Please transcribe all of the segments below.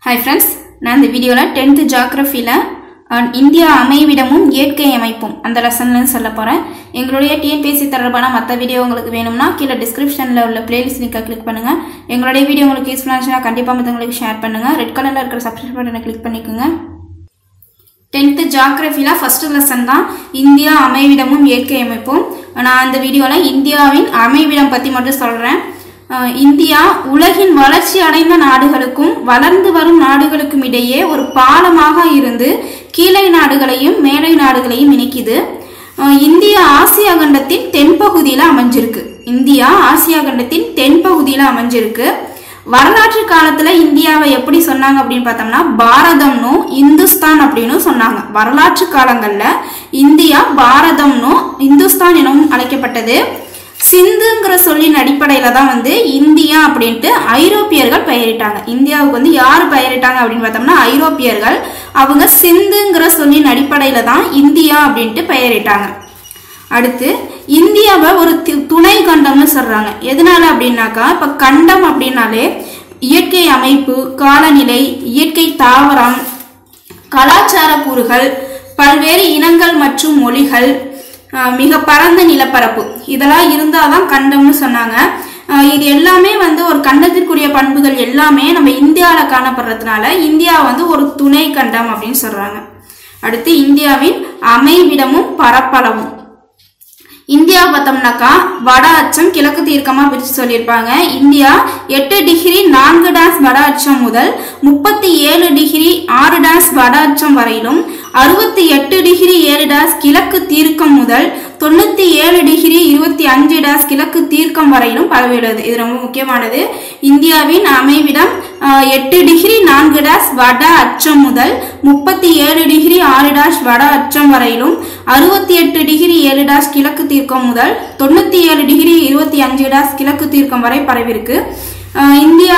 Hi friends, நான் இந்த வீடியோல 10th geographyல இந்தியா அமைவிடமும் இயற்கை அமைப்பும் அந்த லெசன்ல சொல்ல போறேன். எங்களுடைய TNPSC தொடர்பான மத்த வீடியோ உங்களுக்கு வேணும்னா கீழ டிஸ்கிரிப்ஷன்ல உள்ள பிளேலிஸ்ட் லிங்கை கிளிக் பண்ணுங்க. எங்களுடைய வீடியோ உங்களுக்கு யூஸ்ஃபுல்லா இருந்துச்சுனா கண்டிப்பா மத்தவங்களுக்கு ஷேர் பண்ணுங்க. ரெட் கலர்ல இருக்கிற சப்ஸ்கிரைப் பட்டனை கிளிக் பண்ணிக்கோங்க. 10th geographyல ஃபர்ஸ்ட் லெசன் தான் இந்தியா அமைவிடமும் இயற்கை அமைப்பும். நான் இந்த வீடியோல இந்தியாவின் அமைவிடம் பத்தி மட்டும் சொல்றேன். இந்தியா உலகின் வளர்ச்சி அடைந்த நாடுகளுக்கும் வளர்ந்து வரும் நாடுகளுக்கும் இடையே ஒரு பாலமாக இருந்து கீழை நாடுகளையும் மேலை நாடுகளையும் இணைக்குது. இந்தியா ஆசியா கண்டத்தின் தென்பகுதியில அமைஞ்சிருக்கு. வரலாற்று காலத்துல இந்தியாவை எப்படி சொன்னாங்க அப்படின்னு பார்த்தோம்னா பாரதம்னு இந்துஸ்தான் அப்படின்னு சொன்னாங்க. வரலாற்று காலங்கள்ல இந்தியா பாரதம்னு இந்துஸ்தான் எனவும் அழைக்கப்பட்டது. சிந்துங்கிற சொல்லின் அடிப்படையில தான் இந்தியா அப்படின்ட்டு ஐரோப்பியர்கள் பெயரிட்டாங்க. இந்தியாவுக்கு யாரு பெயரிட்டாங்க அப்படின்னு பார்த்தோம்னா ஐரோப்பியர்கள். அவங்க சிந்துங்கிற சொல்லின் அடிப்படையில தான் இந்தியா அப்படின்ட்டு பெயரிட்டாங்க. அடுத்து இந்தியாவை ஒரு துணை கண்டம்னு சொல்றாங்க. எதனால அப்படின்னாக்கா இப்ப கண்டம் அப்படின்னாலே இயற்கை அமைப்பு, காலநிலை, இயற்கை தாவரம், கலாச்சார கூறுகள், பல்வேறு இனங்கள் மற்றும் மொழிகள், மிக பரந்த நிலப்பரப்பு இதெல்லாம் இருந்தாதான் கண்டம்னு சொன்னாங்க. இது எல்லாமே ஒரு கண்டத்திற்குரிய பண்புகள் எல்லாமே நம்ம இந்தியாவில காணப்படுறதுனால இந்தியா ஒரு துணை கண்டம் அப்படின்னு சொல்றாங்க. அடுத்து இந்தியாவின் அமைவிடமும் பரப்பளவும். இந்தியா பார்த்தோம்னாக்கா வட அச்சம் கிழக்கு தீர்க்கமா பிரிச்சு சொல்லியிருப்பாங்க. இந்தியா 8 டிகிரி 4 வட அச்சம் முதல் 37 டிகிரி 6 வட அச்சம் வரையிலும், 68 டிகிரி 7 கிழக்கு தீர்க்கம் முதல் 97 டிகிரி 25 கிழக்கு தீர்க்கம் வரையிலும் பரவியுள்ளது. இது ரொம்ப முக்கியமானது. இந்தியாவின் அமைவிடம் 8 டிகிரி 4 வட அச்சம் முதல் 37 டிகிரி 6 வட அச்சம் வரையிலும், 68 டிகிரி 7 கிழக்கு தீர்க்கம் முதல் 97 டிகிரி 25 கிழக்கு தீர்க்கம் வரை பரவிருக்கு. இந்தியா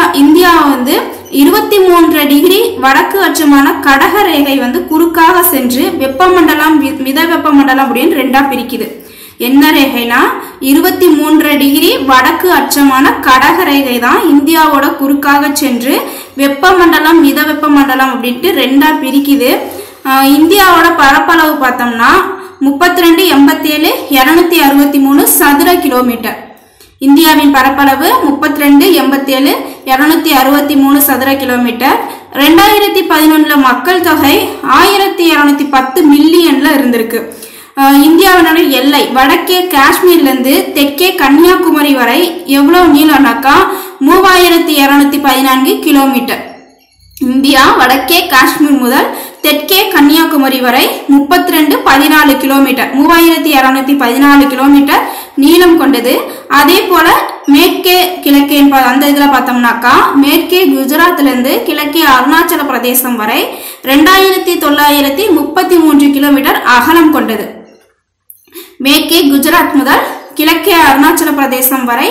23 டிகிரி வடக்கு அச்சமான கடக ரேகை குறுக்காக சென்று வெப்பமண்டலம் மித வெப்பமண்டலம் அப்படின்னு ரெண்டா பிரிக்குது. என்ன ரேகைனா 23 டிகிரி வடக்கு அச்சமான கடக ரேகை தான் இந்தியாவோட குறுக்காக சென்று வெப்பமண்டலம் மித வெப்பமண்டலம் அப்படின்ட்டு ரெண்டா பிரிக்குது. இந்தியாவோட பரப்பளவு பார்த்தோம்னா 32, 87, 263 சதுர கிலோமீட்டர். இந்தியாவின் பரப்பளவு 32, 87, 263 சதுர கிலோமீட்டர். 2011 மக்கள் தொகை 1210 மில்லியன்ல இருந்திருக்கு. இந்தியாவினோட எல்லை வடக்கே காஷ்மீர்ல இருந்து தெற்கே கன்னியாகுமரி வரை எவ்வளவு நீளம்னாக்கா 3214 கிலோமீட்டர். இந்தியா வடக்கே காஷ்மீர் முதல் தெற்கே கன்னியாகுமரி வரை 3214 கிலோமீட்டர் 3214 கிலோமீட்டர் நீளம் கொண்டது. அதே போல மேற்கே கிழக்கே அந்த இதுல பார்த்தோம்னாக்கா மேற்கே குஜராத்ல இருந்து கிழக்கே அருணாச்சல பிரதேசம் வரை 2933 கிலோமீட்டர் அகலம் கொண்டது. மேற்கே குஜராத் முதல் கிழக்கே அருணாச்சல பிரதேசம் வரை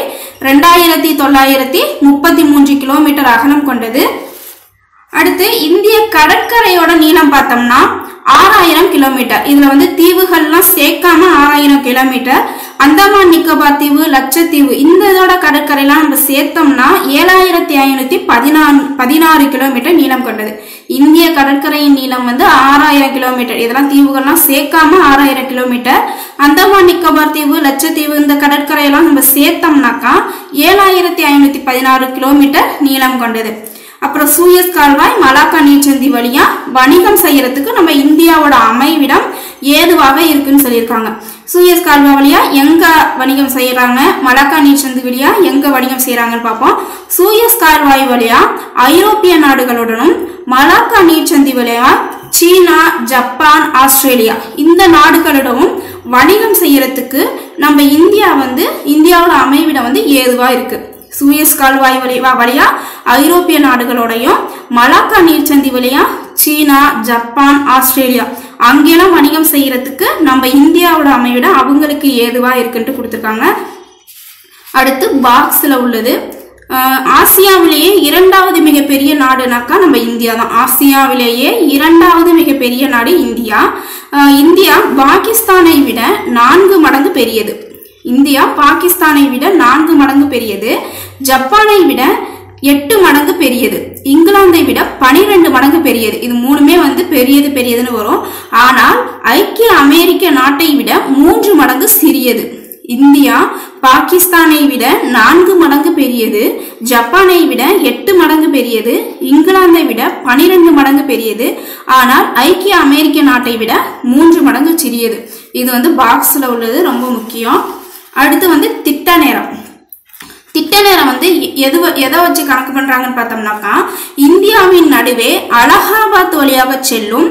2933 கிலோமீட்டர் அகலம் கொண்டது. அடுத்து இந்திய கடற்கரையோட நீளம் பார்த்தோம்னா 6000 கிலோமீட்டர். இதுல தீவுகள்லாம் சேர்க்காம 6000 கிலோமீட்டர். அந்தமான் நிக்கோபார் தீவு, லட்சத்தீவு இந்த இதோட கடற்கரையெல்லாம் நம்ம சேர்த்தோம்னா 7516 கிலோமீட்டர் நீளம் கொண்டது. இந்திய கடற்கரையின் நீளம் 6000 கிலோமீட்டர். இதெல்லாம் தீவுகள்லாம் சேர்க்காம 6000 கிலோமீட்டர். அந்தமான் நிக்கோபார் தீவு, லட்சத்தீவு இந்த கடற்கரையெல்லாம் நம்ம சேர்த்தோம்னாக்கா 7516 கிலோமீட்டர் நீளம் கொண்டது. அப்புறம் சூயஸ் கால்வாய், மலாக்கா நீர்ச்சந்தி வழியா வணிகம் செய்யறதுக்கு நம்ம இந்தியாவோட அமைவிடம் ஏதுவாக இருக்குன்னு சொல்லியிருக்காங்க. சூயஸ் கால்வாய் வழியா எங்க வணிகம் செய்யறாங்க, மலாக்கா நீர்ச்சந்தி வழியா எங்க வணிகம் செய்யறாங்கன்னு பார்ப்போம். சூயஸ் கால்வாய் வழியா ஐரோப்பிய நாடுகளுடனும், மலாக்கா நீர்ச்சந்தி வழியா சீனா, ஜப்பான், ஆஸ்திரேலியா இந்த நாடுகளிடமும் வணிகம் செய்யறதுக்கு நம்ம இந்தியாவோட அமைவிடம் ஏதுவா இருக்கு. சூயஸ் கால்வாய் வழியா ஐரோப்பிய நாடுகளோடையும், மலாக்கா நீர்ச்சந்தி வழியா சீனா, ஜப்பான், ஆஸ்திரேலியா அங்கெல்லாம் வணிகம் செய்யறதுக்கு நம்ம இந்தியாவோட அமைவிடம் அவங்களுக்கு ஏதுவா இருக்குன்ட்டு கொடுத்துருக்காங்க. அடுத்து பாக்ஸ்ல உள்ளது ஆசியாவிலேயே 2வது மிகப்பெரிய நாடுனாக்கா நம்ம இந்தியா தான். ஆசியாவிலேயே 2வது மிகப்பெரிய நாடு இந்தியா. இந்தியா பாகிஸ்தானை விட 4 மடங்கு பெரியது. இந்தியா பாகிஸ்தானை விட 4 மடங்கு பெரியது. ஜப்பானை விட 8 மடங்கு பெரியது. இங்கிலாந்து இங்கிலாந்தை விட 12 மடங்கு பெரியது. இது மூணுமே வந்து பெரியதுன்னு வரும். ஆனால் ஐக்கிய அமெரிக்க நாட்டை விட 3 மடங்கு சிறியது. இந்தியா பாகிஸ்தானை விட 4 மடங்கு பெரியது, ஜப்பானை விட 8 மடங்கு பெரியது, இங்கிலாந்தை விட 12 மடங்கு பெரியது. ஆனால் ஐக்கிய அமெரிக்க நாட்டை விட 3 மடங்கு சிறியது. இது வந்து பாக்ஸ்ல உள்ளது, ரொம்ப முக்கியம். அடுத்து வந்து திட்ட நேரம். திட்ட நேரம் வந்து எதை வச்சு கணக்கு பண்றாங்கன்னு பார்த்தோம்னாக்கா, இந்தியாவின் நடுவே அலகாபாத் வழியாக செல்லும்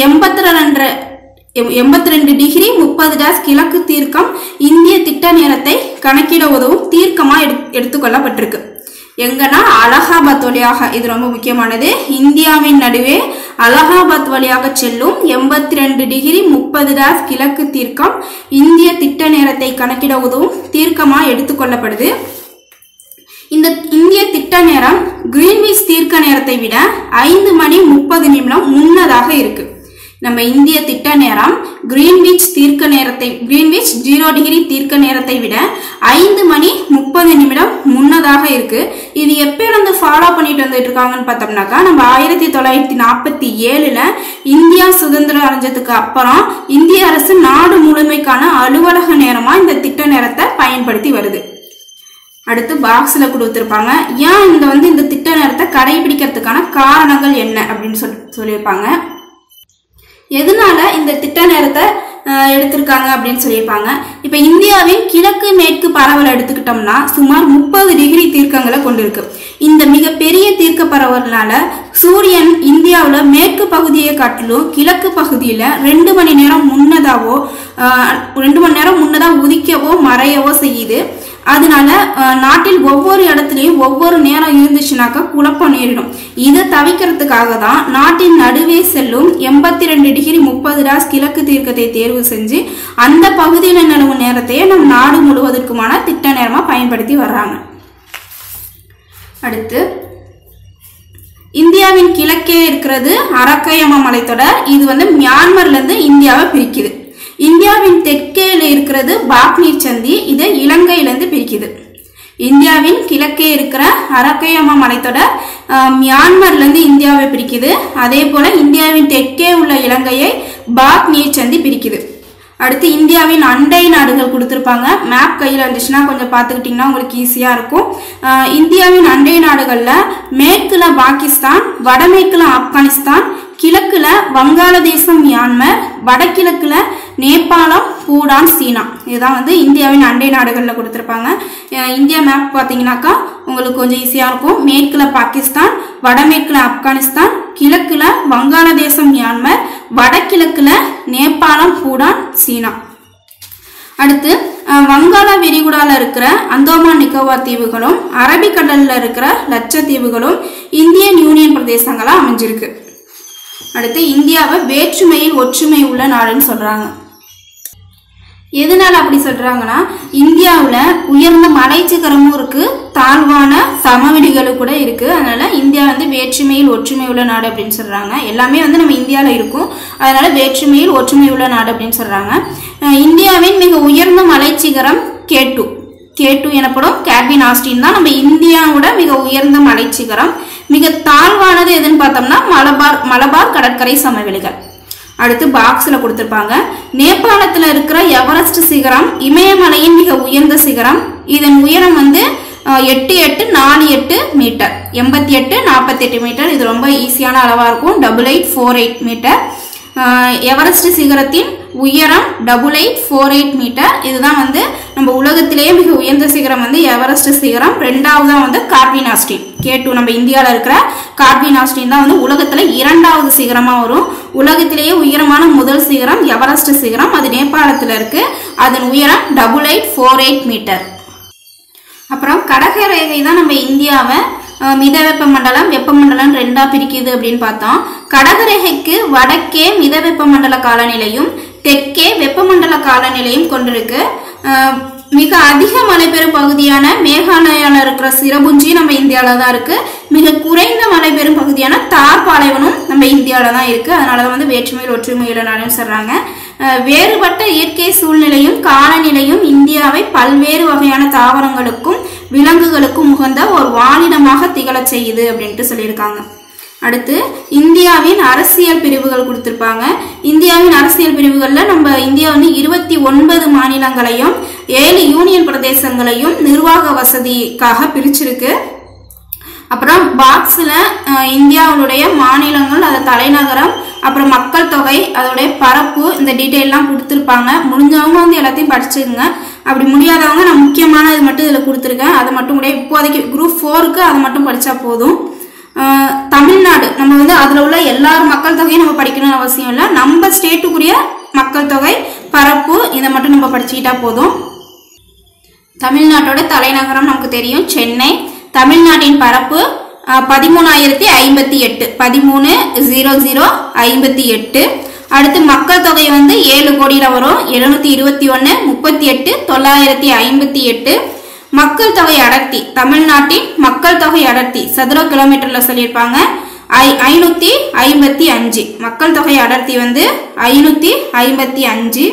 82 டிகிரி 30' கிழக்கு தீர்க்கம் இந்திய திட்ட நேரத்தை கணக்கிட உதவும் தீர்க்கமா எடுத்துக்கொள்ளப்பட்டிருக்கு. எங்கன்னா அலகாபாத் வழியாக, இது ரொம்ப முக்கியமானது. இந்தியாவின் நடுவே அலகாபாத் வழியாக செல்லும் 82 டிகிரி 30' கிழக்கு தீர்க்கம் இந்திய திட்ட நேரத்தை கணக்கிட உதவும் தீர்க்கமா எடுத்துக்கொள்ளப்படுது. இந்த இந்திய திட்ட நேரம் கிரீன்விச் தீர்க்க நேரத்தை விட 5 மணி 30 நிமிடம் முன்னதாக இருக்கு. நம்ம இந்திய திட்ட நேரம் கிரீன்விச் 0 டிகிரி தீர்க்க நேரத்தை விட 5 மணி 30 நிமிடம் முன்னதாக இருக்கு. இது எப்ப வந்து ஃபாலோ பண்ணிட்டு வந்துட்டு இருக்காங்கன்னு பார்த்தோம்னாக்கா, நம்ம 1947ல இந்தியா சுதந்திரம் அடைஞ்சதுக்கு அப்புறம் இந்திய அரசு நாடு முழுமைக்கான அலுவலக நேரமா இந்த திட்ட நேரத்தை பயன்படுத்தி வருது. அடுத்து பாக்ஸ்ல கொடுத்திருப்பாங்க, ஏன் இந்த திட்ட நேரத்தை கடைபிடிக்கிறதுக்கான காரணங்கள் என்ன அப்படின்னு சொல்லியிருப்பாங்க. எதனால இந்த திட்ட நேரத்தை எடுத்திருக்காங்க அப்படின்னு சொல்லியிருப்பாங்க. இப்ப இந்தியாவின் கிழக்கு மேற்கு பரவல் எடுத்துக்கிட்டோம்னா சுமார் 30 டிகிரி தீர்க்கங்களை கொண்டிருக்கு. இந்த மிகப்பெரிய தீர்க்க பரவல்னால சூரியன் இந்தியாவில் மேற்கு பகுதியை காட்டிலும் கிழக்கு பகுதியில 2 மணி நேரம் முன்னதா உதிக்கவோ மறையவோ செய்யுது. அதனால நாட்டில் ஒவ்வொரு இடத்துலயும் ஒவ்வொரு நேரம் இருந்துச்சுனாக்கா குழப்பம் நேரிடும். இதை தவிர்க்கிறதுக்காக தான் நாட்டின் நடுவே செல்லும் 82 டிகிரி 30' கிழக்கு தீர்க்கத்தை தேர்வு செஞ்சு அந்த பகுதியில் நிலவும் நேரத்தையே நம் நாடு முழுவதற்குமான திட்ட நேரமா பயன்படுத்தி வர்றாங்க. அடுத்து இந்தியாவின் கிழக்கே இருக்கிறது அரக்கயம மலைத்தொடர். இது வந்து மியான்மர்ல இருந்து இந்தியாவை பிரிக்குது. இந்தியாவின் தெற்கேல இருக்கிறது பாக்னீர் சந்தி, இதை இலங்கையிலிருந்து பிரிக்குது. இந்தியாவின் கிழக்கே இருக்கிற அரக்கயம மலைத்தொடர் மியான்மர்ல இருந்து இந்தியாவை பிரிக்குது. அதே போல இந்தியாவின் தெற்கே உள்ள இலங்கையை பாக்னீர் சந்தி பிரிக்குது. அடுத்து இந்தியாவின் அண்டை நாடுகள் கொடுத்திருப்பாங்க. மேப் கையில் இருந்துச்சுன்னா கொஞ்சம் பார்த்துக்கிட்டிங்கன்னா உங்களுக்கு ஈஸியா இருக்கும். இந்தியாவின் அண்டை நாடுகள்ல மேற்குல பாகிஸ்தான், வடமேற்குல ஆப்கானிஸ்தான், கிழக்குல வங்காளதேசம் மியான்மர், வடகிழக்குல நேபாளம், பூடான், சீனா. இதுதான் வந்து இந்தியாவின் அண்டை நாடுகள்ல கொடுத்திருப்பாங்க. இந்தியா மேப் பார்த்தீங்கன்னாக்கா உங்களுக்கு கொஞ்சம் ஈஸியா இருக்கும். மேற்குல பாகிஸ்தான், வடமேற்குல ஆப்கானிஸ்தான், கிழக்குல வங்காளதேசம் மியான்மர், வடகிழக்குல நேபாளம், பூடான், சீனா. அடுத்து வங்காள விரிகுடால இருக்கிற அந்தோமான் நிக்கோபார் தீவுகளும் அரபிக்கடல்ல இருக்கிற லட்சத்தீவுகளும் இந்தியன் யூனியன் பிரதேசங்களா அமைஞ்சிருக்கு. அடுத்து இந்தியாவை வேற்றுமையில் ஒற்றுமை உள்ள நாடுன்னு சொல்றாங்க. எதனால அப்படி சொல்றாங்கன்னா, இந்தியாவுல உயர்ந்த மலைச்சிகரமும் இருக்கு, தாழ்வான சமவெளிகளும் கூட இருக்கு. அதனால இந்தியா வந்து வேற்றுமையில் ஒற்றுமை உள்ள நாடு அப்படின்னு சொல்றாங்க. எல்லாமே வந்து நம்ம இந்தியால இருக்கும், அதனால வேற்றுமையில் ஒற்றுமை உள்ள நாடு அப்படின்னு சொல்றாங்க. இந்தியாவின் மிக உயர்ந்த மலைச்சிகரம் கேட்டு எனப்படும் கேட்வின் ஆஸ்டின் தான் நம்ம இந்தியாவோட மிக உயர்ந்த மலைச்சிகரம். மிக தாழ்வானது எதுன்னு பார்த்தோம்னா மலபார் கடற்கரை சமவெளிகள். அடுத்து பாக்ஸ்ல கொடுத்திருப்பாங்க, நேபாளத்துல இருக்கிற எவரெஸ்ட் சிகரம் இமயமலையின் மிக உயர்ந்த சிகரம். இதன் உயரம் வந்து 8848 மீட்டர், 8848 மீட்டர். இது ரொம்ப ஈஸியான அளவா இருக்கும், 8848 மீட்டர். எவரெஸ்ட் சிகரத்தின் உயரம் 8848 மீட்டர். இதுதான் வந்து நம்ம உலகத்திலேயே மிக உயர்ந்த சிகரம் வந்து எவரெஸ்ட் சிகரம். ரெண்டாவதா வந்து காட்வின் ஆஸ்டின் கேட்டு, நம்ம இந்தியாவில் இருக்கிற காட்வின் ஆஸ்டின் தான் வந்து உலகத்துல 2வது சிகரமா வரும். உலகத்திலேயே உயரமான முதல் சிகரம் எவரெஸ்ட் சிகரம், அது நேபாளத்துல இருக்கு. அதன் உயரம் 8848 மீட்டர். அப்புறம் கடகரேகை தான் நம்ம இந்தியாவை மித வெப்பமண்டலம் வெப்பமண்டலம் 2ஆ பிரிக்குது அப்படின்னு பார்த்தோம். கடகரேகைக்கு வடக்கே மித வெப்பமண்டல காலநிலையும் தெற்கே வெப்பமண்டல காலநிலையும் கொண்டிருக்கு. மிக அதிக மழை பெறும் பகுதியான மேகாலயால இருக்கிற சிரபுஞ்சி நம்ம இந்தியாவில தான் இருக்கு. மிக குறைந்த மழை பெறும் பகுதியான தார் பாலைவனம் நம்ம இந்தியாவில தான் இருக்கு. அதனாலதான் வந்து வேற்றுமையில் ஒற்றுமையில நாடுன்னு சொல்றாங்க. வேறுபட்ட இயற்கை சூழ்நிலையும் காலநிலையும் இந்தியாவை பல்வேறு வகையான தாவரங்களுக்கும் விலங்குகளுக்கும் உகந்த ஒரு வாழிடமாக திகழ செய்யுது அப்படின்ட்டு சொல்லியிருக்காங்க. அடுத்து இந்தியாவின் அரசியல் பிரிவுகள் கொடுத்திருப்பாங்க. இந்தியாவின் அரசியல் பிரிவுகள்ல நம்ம இந்தியா வந்து 29 மாநிலங்களையும் 7 யூனியன் பிரதேசங்களையும் நிர்வாக வசதிக்காக பிரிச்சிருக்கு. அப்புறம் பாக்ஸ்ல இந்தியாவுடைய மாநிலங்கள், அது தலைநகரம், அப்புறம் மக்கள் தொகை, அதோடைய பரப்பு, இந்த டீட்டெயிலாம் கொடுத்துருப்பாங்க. முடிஞ்சவங்க வந்து எல்லாத்தையும் படிச்சுக்கோங்க. அப்படி முடியாதவங்க நான் முக்கியமான இது மட்டும் இதில் கொடுத்துருக்கேன், அதை மட்டும் கூட இப்போதைக்கு குரூப் 4க்கு அதை மட்டும் படித்தா போதும். தமிழ்நாடு நம்ம வந்து அதில் உள்ள எல்லாரும் மக்கள் தொகையும் நம்ம படிக்கணும்னு அவசியம் இல்லை. நம்ம ஸ்டேட்டுக்குரிய மக்கள் தொகை, பரப்பு, இதை மட்டும் நம்ம படிச்சுக்கிட்டா போதும். தமிழ்நாட்டோட தலைநகரம் நமக்கு தெரியும், சென்னை. தமிழ்நாட்டின் பரப்பு 13,058, 13,058. அடுத்து மக்கள் தொகை வந்து 7 கோடியில வரும், 721, 38, 958. மக்கள் தொகை அடர்த்தி, தமிழ்நாட்டின் மக்கள் தொகை அடர்த்தி சதுர கிலோமீட்டர்ல சொல்லியிருப்பாங்க 555. மக்கள் தொகை அடர்த்தி வந்து 555.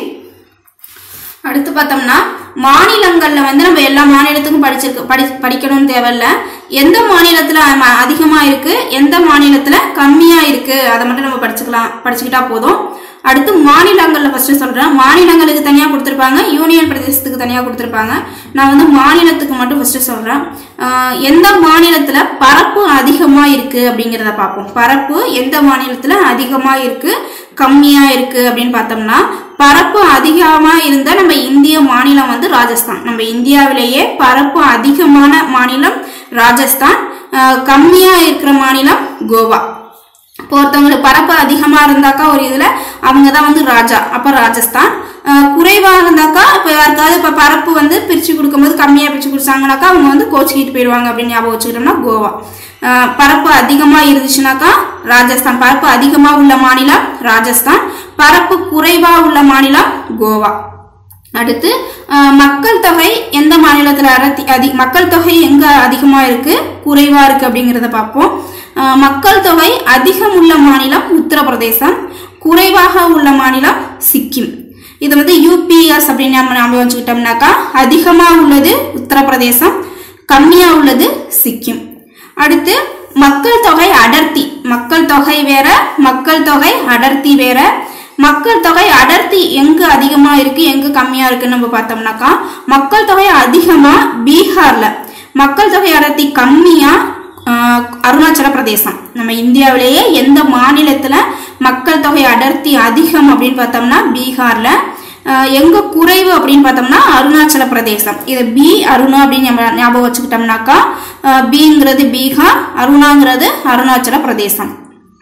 அடுத்து பார்த்தோம்னா மாநிலங்கள்ல வந்து நம்ம எல்லா மாநிலத்துக்கும் படிக்கணும்னு தேவையில்ல. எந்த மாநிலத்துல அதிகமா இருக்கு, எந்த மாநிலத்துல கம்மியா இருக்கு, அதை மட்டும் நம்ம படிச்சுக்கிட்டா போதும். அடுத்து மாநிலங்கள்ல ஃபர்ஸ்ட் சொல்றேன். மாநிலங்களுக்கு தனியா கொடுத்திருப்பாங்க, யூனியன் பிரதேசத்துக்கு தனியா கொடுத்திருப்பாங்க. நான் வந்து மாநிலத்துக்கு மட்டும் ஃபர்ஸ்ட் சொல்றேன். எந்த மாநிலத்துல பரப்பு அதிகமா இருக்கு அப்படிங்கிறத பார்ப்போம். பரப்பு எந்த மாநிலத்துல அதிகமா இருக்கு, கம்மியா இருக்கு அப்படின்னு பார்த்தோம்னா, பரப்பு அதிகமா இருந்தா நம்ம இந்திய மாநிலம் வந்து ராஜஸ்தான். நம்ம இந்தியாவிலேயே பரப்பு அதிகமான மாநிலம் ராஜஸ்தான், கம்மியா இருக்கிற மாநிலம் கோவா. ஒருத்தவங்களுக்கு பரப்பு அதிகமா இருந்தாக்கா ஒரு இதுல அவங்க தான் வந்து ராஜா, அப்ப ராஜஸ்தான். குறைவா இருந்தாக்கா இப்ப யாருக்காவது இப்ப பரப்பு வந்து பிரிச்சு கொடுக்கும்போது கம்மியா பிரிச்சு கொடுத்தாங்கனாக்கா அவங்க வந்து கோச்சிக்கிட்டு போயிடுவாங்க அப்படின்னு ஞாபகம் வச்சுக்கிட்டோம்னா கோவா. பரப்பு அதிகமா இருந்துச்சுனாக்கா ராஜஸ்தான். பரப்பு அதிகமா உள்ள மாநிலம் ராஜஸ்தான், பரப்பு குறைவா உள்ள மாநிலம் கோவா. அடுத்து மக்கள் தொகை எந்த மாநிலத்துல மக்கள் தொகை எங்க அதிகமா இருக்கு, குறைவா இருக்கு அப்படிங்கறத பார்ப்போம். மக்கள் தொகை அதிகம் உள்ள மாநிலம் உத்தரப்பிரதேசம், குறைவாக உள்ள மாநிலம் சிக்கிம். இது வந்து யூபிஎஸ் அப்படின்னு நம்ம ஞாபகம் வச்சுக்கிட்டோம்னாக்கா அதிகமா உள்ளது உத்தரப்பிரதேசம், கம்மியா உள்ளது சிக்கிம். அடுத்து மக்கள் தொகை அடர்த்தி, மக்கள் தொகை வேற, மக்கள் தொகை அடர்த்தி வேற. மக்கள் தொகை அடர்த்தி எங்க அதிகமா இருக்கு, எங்க கம்மியா இருக்குன்னு நம்ம பார்த்தோம்னாக்கா, மக்கள் தொகை அதிகமா பீகார்ல, மக்கள் தொகை அடர்த்தி கம்மியா அருணாச்சல பிரதேசம். நம்ம இந்தியாவிலேயே எந்த மாநிலத்துல மக்கள் தொகை அடர்த்தி அதிகம் அப்படின்னு பார்த்தோம்னா பீகார்ல. எங்க குறைவு அப்படின்னு பார்த்தோம்னா அருணாச்சல பிரதேசம். இது பி அருணா அப்படின்னு ஞாபகம் வச்சுக்கிட்டோம்னாக்கா, பிங்கிறது பீகார், அருணாங்கிறது அருணாச்சல பிரதேசம்.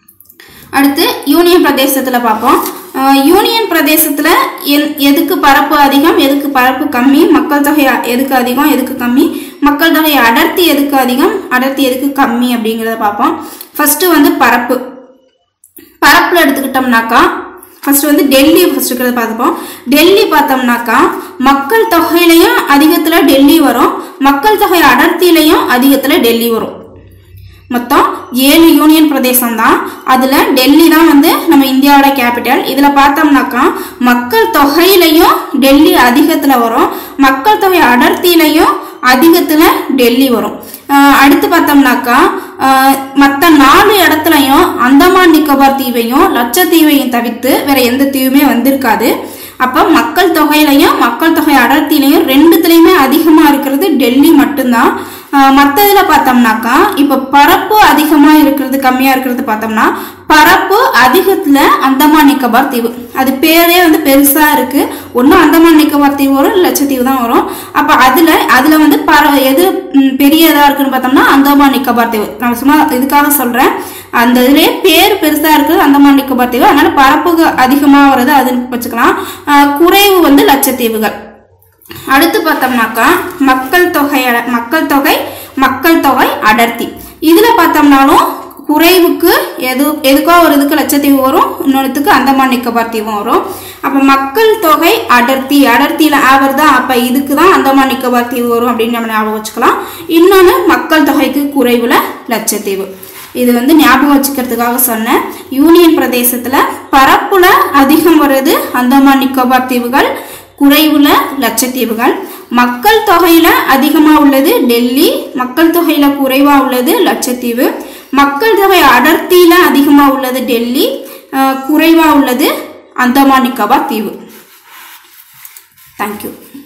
அடுத்து யூனியன் பிரதேசத்துல பார்ப்போம். யூனியன் பிரதேசத்துல எதுக்கு பரப்பு அதிகம், எதுக்கு பரப்பு கம்மி, மக்கள் தொகை எதுக்கு அதிகம், எதுக்கு கம்மி, மக்கள் தொகை அடர்த்தி எதுக்கு அதிகம், அடர்த்தி எதுக்கு கம்மி அப்படிங்கிறத பார்ப்போம். ஃபர்ஸ்ட் வந்து பரப்புல எடுத்துக்கிட்டோம்னாக்கா ஃபர்ஸ்ட் வந்து டெல்லி ஃபர்ஸ்ட் இருக்கிறத பார்த்துப்போம். டெல்லி பார்த்தோம்னாக்கா மக்கள் தொகையிலையும் அதிகத்துல டெல்லி வரும், மக்கள் தொகை அடர்த்தியிலையும் அதிகத்துல டெல்லி வரும். மொத்தம் 7 யூனியன் பிரதேசம் தான். அதுல டெல்லி தான் வந்து நம்ம இந்தியாவோட கேபிட்டல். இதுல பார்த்தோம்னாக்கா மக்கள் தொகையிலையும் டெல்லி அதிகத்துல வரும், மக்கள் தொகை அடர்த்தியிலையும் அதிகத்துல டெல்லி வரும். அடுத்து பார்த்தோம்னாக்கா மற்ற 4 இடத்துலையும் அந்தமான் நிக்கோபார் தீவையும் லட்சத்தீவையும் தவிர்த்து வேற எந்த தீவுமே வந்திருக்காது. அப்ப மக்கள் தொகையிலையும் மக்கள் தொகை அடர்த்தியிலையும் ரெண்டுத்துலயுமே அதிகமா இருக்கிறது டெல்லி மட்டும்தான். மற்றதுல பார்த்தோம்னாக்கா இப்ப பரப்பு அதிகமா இருக்கிறது கம்மியா இருக்கிறது பார்த்தோம்னா, பரப்பு அதிகத்துல அந்தமான் நிக்கோபார் தீவு. அது பேரே வந்து பெருசா இருக்கு. ஒன்னும் அந்தமான் நிக்கோபார் தீவு வரும், லட்சத்தீவு தான் வரும். அப்ப அதுல வந்து எது பெரியதா இருக்குன்னு பார்த்தோம்னா அந்தமான் நிக்கோபார் தீவு. நான் சும்மா இதுக்காக சொல்றேன், அந்த இதுலயே பேர் பெருசா இருக்குது அந்தமான் நிக்கோபார் தீவு. அதனால பரப்பு அதிகமா வருது அதுன்னு வச்சுக்கலாம். குறைவு வந்து லட்சத்தீவுகள். அடுத்து பார்த்தோம்னாக்கா மக்கள் தொகை அடர்த்தி. இதுல பார்த்தோம்னாலும் குறைவுக்கு எதுக்கோ ஒரு இதுக்கு லட்சத்தீவு வரும், இன்னொருத்துக்கு அந்தமான் நிக்கோபார் தீவும் வரும். அப்ப மக்கள் தொகை அடர்த்தியில ஆவர் தான், அப்ப இதுக்கு தான் அந்தமான் நிக்கோபார் தீவு வரும் அப்படின்னு நம்ம ஞாபகம் வச்சுக்கலாம். இன்னொன்னு மக்கள் தொகைக்கு குறைவுல லட்சத்தீவு. இது வந்து ஞாபகம் வச்சுக்கிறதுக்காக சொன்னேன். யூனியன் பிரதேசத்துல பரப்புல அதிகம் வருது அந்தமான் நிக்கோபார் தீவுகள், குறைவுல லட்சத்தீவுகள். மக்கள் தொகையில அதிகமா உள்ளது டெல்லி, மக்கள் தொகையில குறைவா உள்ளது லட்சத்தீவு. மக்கள் தொகை அடர்த்தியில அதிகமா உள்ளது டெல்லி, குறைவா உள்ளது அந்தமான் நிக்கோபார் தீவு. தேங்க்யூ.